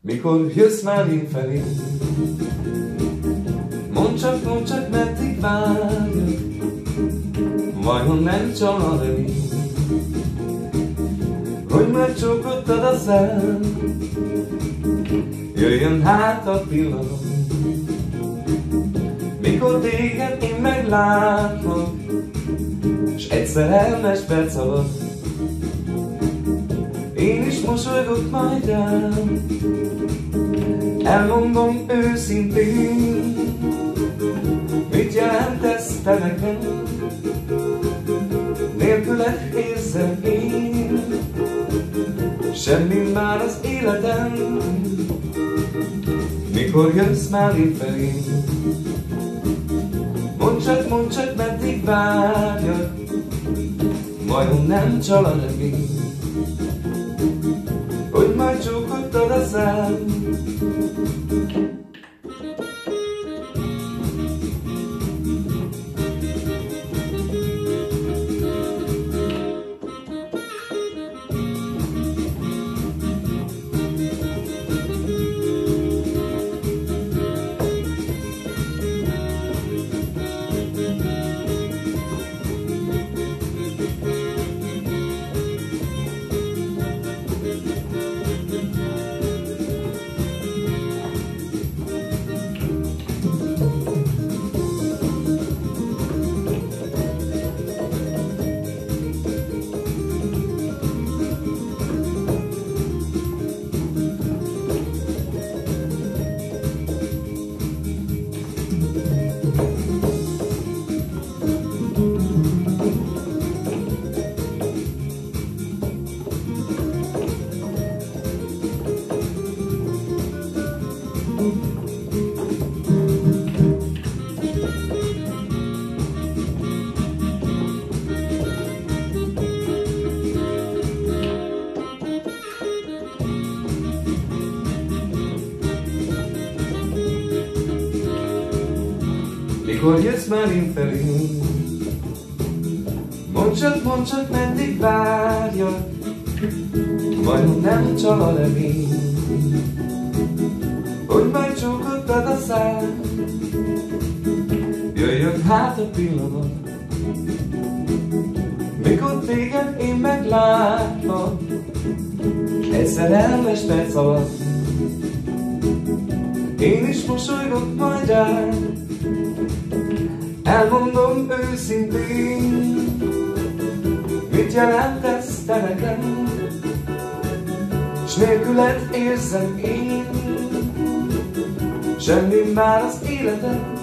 Mikor jössz már én felé, mondd csak, meddig várjak, vajon nem csalad elég, hogy megcsókoltad a szem, jöjjön hát a pillanat, mikor téged én meglátlak, s egy szerelmes perc alatt én is mosolygok majd rám. Elmondom őszintén, mit jelentesz te nekem, nélküled érzem én semmi már az életem. Mikor jössz már én felém, mondd csak, meddig várjak, vajon nem csalad még, hogy majd csókoltad a szám. Mikor jössz már én felém, mondd csak, meddig várjak, vajon nem csalad-e még, hogy majd csókoltad a szám. Jöjjön hát a pillanat, mikor téged én meglátlak, egy szerelmes perc alatt én is mosolygok majd rád. Elmondom őszintén, mit jelentesz te nekem, s nélküled érzem én semmi már az életem.